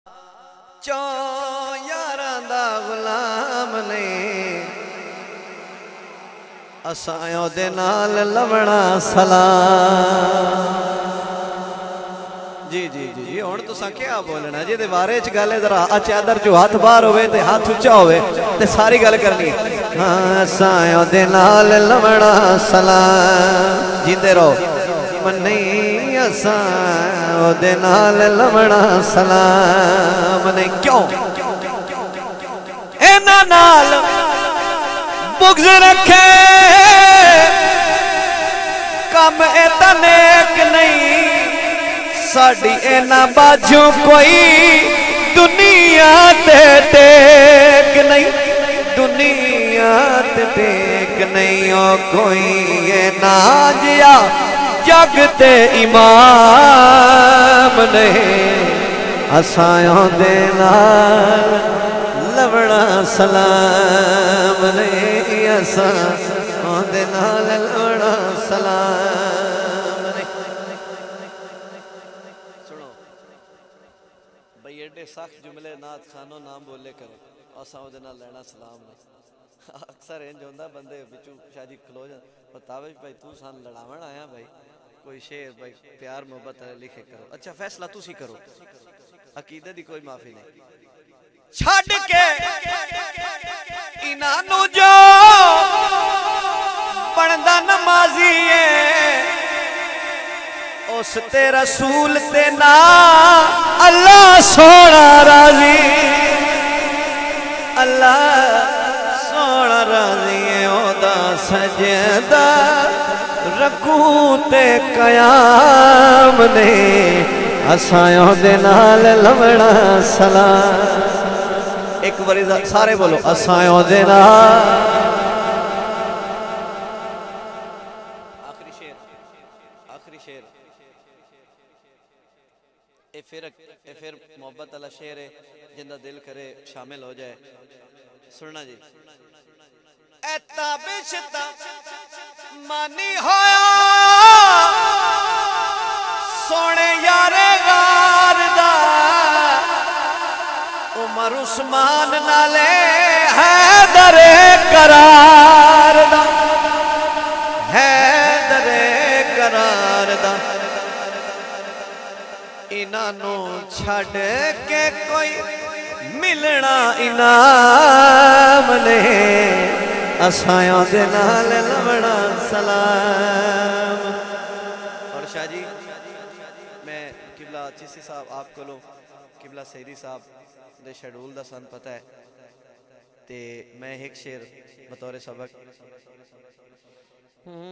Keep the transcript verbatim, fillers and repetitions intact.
چوں یاراں دا غلام نے اسایوں دے نال لونا سلام جی جی جی ہن تساں کیا بولنا جی دے بارے چ گل ذرا چادر جو ہاتھ باہر ہوئے تے ہاتھ اونچا ہوئے تے ساری گل کرنی ہے ہاں اسایوں دے نال لونا سلام جیندے رہو منی اسایوں دے نال لونا سلام نہیں کیوں اینا نال بغض رکھے کم ایتا نیک نہیں ساڑی اینا باجوں کوئی دنیا تے ٹیک نہیں دنیا تے ٹیک نہیں او کوئی اینا جیا جگ تے امام نہیں اسایوں دے نال لونا سلام نہیں اسایوں دے نال لونا سلام نہیں سنو بھئی ایڈے سخت جملے نات خانوں نام بولے کرو اسایوں دے نال لینا سلام نہیں اکثر انج ہوندا بندے وچوں شاید کھلو جان بتاوے بھائی تو سان لڑاون آیا بھائی کوئی شعر بھائی پیار محبت لکھے کرو اچھا فیصلہ تسی کرو عقیدے دی کوئی معافی نہیں چھڑ کے انہاں جو بندا نمازی ہے اس تے رسول تے نا اللہ سونا راضی اللہ سونا راضی ہے او دا سجدہ رکوع تے قیام نے اسایوں دے نال لونا سلام ایک باری سارے بولو اسایوں دے نال آخری شعر آخری شعر اے پھر اے پھر محبت والا شعر ہے جندہ دل کرے شامل ہو جائے سننا جی اے تابشتا مانی ہویا سونے یارے غار دا عمر عثمان نالے حیدر قرار دا حیدر قرار دا انہوں چھڑ کے کوئی ملنا انعام نے اسایوں دے نال لونا سلام اور شاہ جی میں قبلہ چیسی صاحب آپ کو لو قبلہ سیدی صاحب دے شیڈول دا سن پتہ ہے تے میں ایک شعر بطور سبق